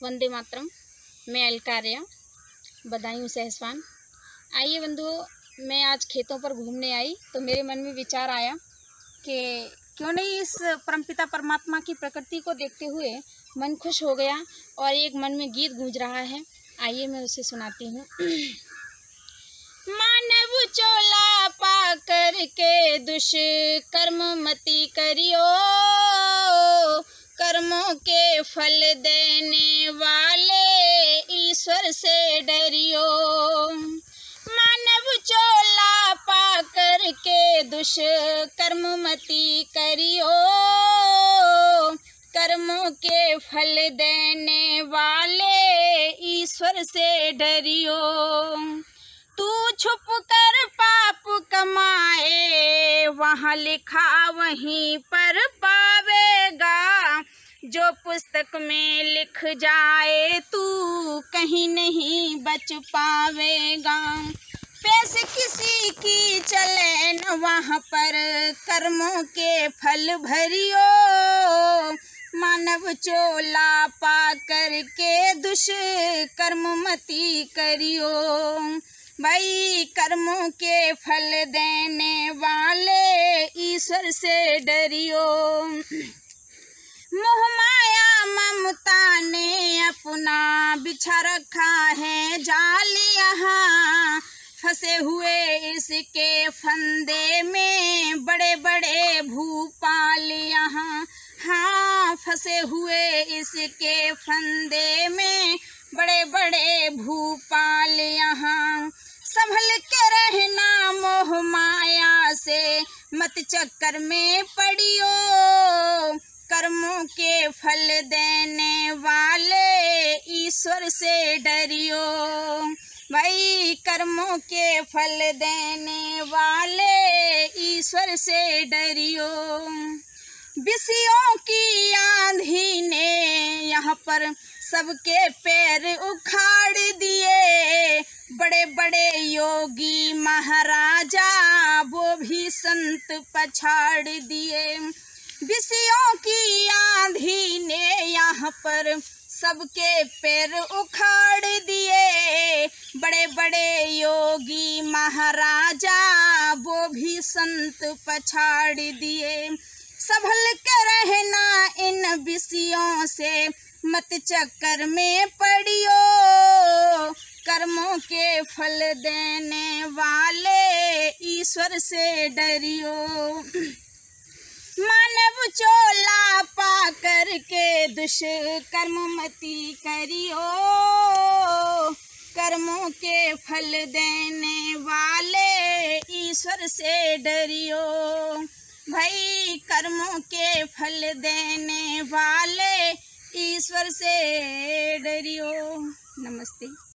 वंदे मातरम। मैं अलका आर्या, बदायूं सहसवान। आइए बंधुओं, मैं आज खेतों पर घूमने आई तो मेरे मन में विचार आया कि क्यों नहीं इस परमपिता परमात्मा की प्रकृति को देखते हुए मन खुश हो गया और एक मन में गीत गूंज रहा है। आइए मैं उसे सुनाती हूँ। मानव चोला पा कर के दुष्कर्म मति करियो, कर्मों के फल देने वाले ईश्वर से डरियो। मानव चोला पा कर के दुष्कर्म मति करियो, कर्मों के फल देने वाले ईश्वर से डरियो। तू छुप कर पाप कमाए, वहाँ लिखा वहीं पर पावेगा। जो पुस्तक में लिख जाए तू कहीं नहीं बच पावेगा। पैसे किसी की चले न वहाँ पर, कर्मों के फल भरियो। मानव चोला पा कर के दुष्कर्म मति करियो। भाई कर्मों के फल देने वाले ईश्वर से डरियो। मोह माया ममता ने अपना बिछा रखा है जाल, यहाँ फंसे हुए इसके फंदे में बड़े बड़े भूपाल। यहाँ हाँ, फंसे हुए इसके फंदे में बड़े बड़े भूपाल। यहाँ संभल के रहना मोह माया से, मत चक्कर में पड़ियो। कर्मों के फल देने वाले ईश्वर से डरियो। भाई कर्मों के फल देने वाले ईश्वर से डरियो। विषयों की आंधी ने यहाँ पर सबके पैर उखाड़ दिए। बड़े बड़े योगी महाराजा वो भी संत पछाड़ दिए। विषयों की आंधी ने यहाँ पर सबके पैर उखाड़ दिए। बड़े बड़े योगी महाराजा वो भी संत पछाड़ दिए। संभल के रहना इन विषयों से, मत चक्कर में पड़ियो। कर्मों के फल देने वाले ईश्वर से डरियो। मानव चोला पा कर के दुष्कर्म मति करियो, कर्मों के फल देने वाले ईश्वर से डरियो। भाई कर्मों के फल देने वाले ईश्वर से डरियो। नमस्ते।